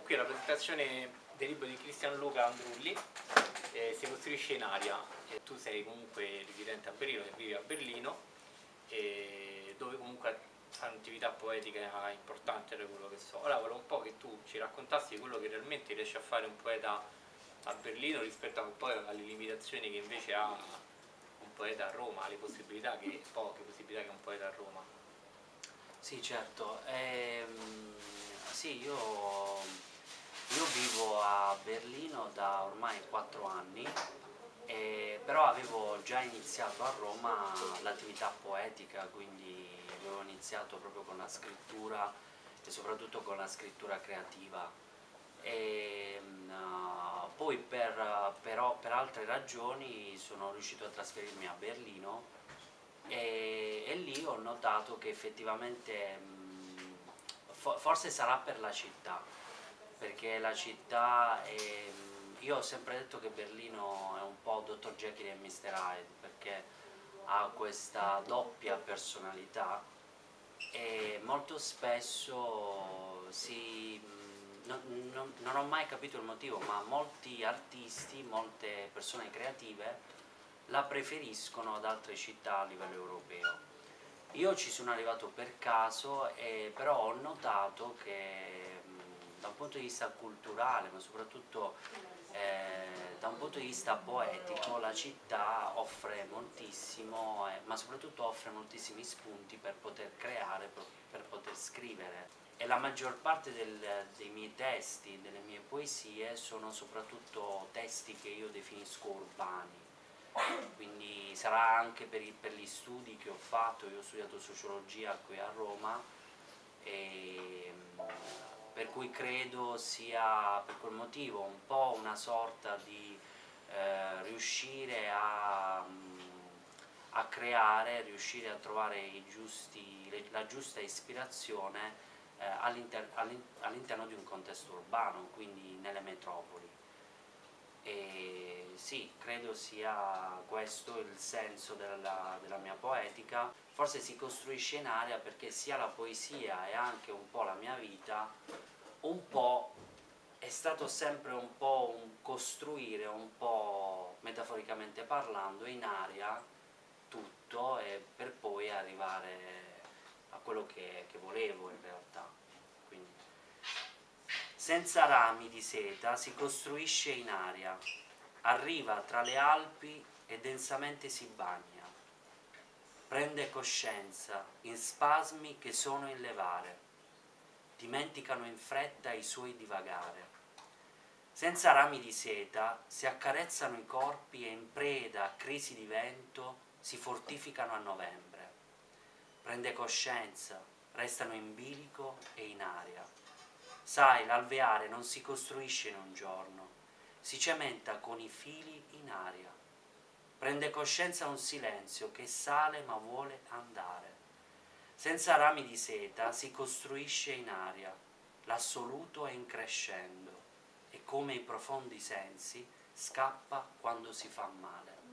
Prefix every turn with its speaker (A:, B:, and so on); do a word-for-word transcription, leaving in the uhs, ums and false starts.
A: qui alla presentazione del libro di Cristian Luca Andrulli, eh, Si costruisce in aria. E tu sei comunque residente a Berlino, che vivi a Berlino, e dove comunque fai un'attività poetica importante, da quello che so. Ora volevo un po' che tu ci raccontassi quello che realmente riesce a fare un poeta a Berlino rispetto a un po' alle limitazioni che invece ha un poeta a Roma, alle possibilità che, poche possibilità che ha un poeta a Roma.
B: Sì, certo. Ehm, sì, io, io vivo a Berlino da ormai quattro anni, eh, però avevo già iniziato a Roma l'attività poetica, quindi avevo iniziato proprio con la scrittura e soprattutto con la scrittura creativa. E, uh, poi per, però, per altre ragioni sono riuscito a trasferirmi a Berlino e, e lì ho notato che effettivamente mh, fo forse sarà per la città, perché la città è, mh, io ho sempre detto che Berlino è un po' dottor Jekyll e mister Hyde, perché ha questa doppia personalità e molto spesso si, mh, non, non, non ho mai capito il motivo, ma molti artisti, molte persone creative la preferiscono ad altre città a livello europeo. Io ci sono arrivato per caso, e però ho notato che mh, da un punto di vista culturale, ma soprattutto eh, da un punto di vista poetico, la città offre moltissimo, eh, ma soprattutto offre moltissimi spunti per poter creare, per, per poter scrivere. E la maggior parte del, dei miei testi, delle mie poesie, sono soprattutto testi che io definisco urbani. Quindi sarà anche per, i, per gli studi che ho fatto. Io ho studiato sociologia qui a Roma, e, per cui credo sia per quel motivo un po' una sorta di eh, riuscire a, a creare, riuscire a trovare i giusti, la giusta ispirazione eh, all'interno di un contesto urbano, quindi nelle metropoli. E sì, credo sia questo il senso della, della mia poetica. Forse si costruisce in aria perché sia la poesia e anche un po' la mia vita, un po' è stato sempre un po' un costruire, un po' metaforicamente parlando, in aria tutto, e per poi arrivare a quello che, che volevo in realtà. Quindi, senza rami di seta si costruisce in aria, arriva tra le Alpi e densamente si bagna, prende coscienza in spasmi che sono in levare, dimenticano in fretta i suoi divagare. Senza rami di seta si accarezzano i corpi e in preda a crisi di vento si fortificano a novembre. Prende coscienza, restano in bilico e in aria. Sai, l'alveare non si costruisce in un giorno, si cementa con i fili in aria. Prende coscienza un silenzio che sale ma vuole andare. Senza rami di seta si costruisce in aria, l'assoluto è in crescendo e come i profondi sensi scappa quando si fa male.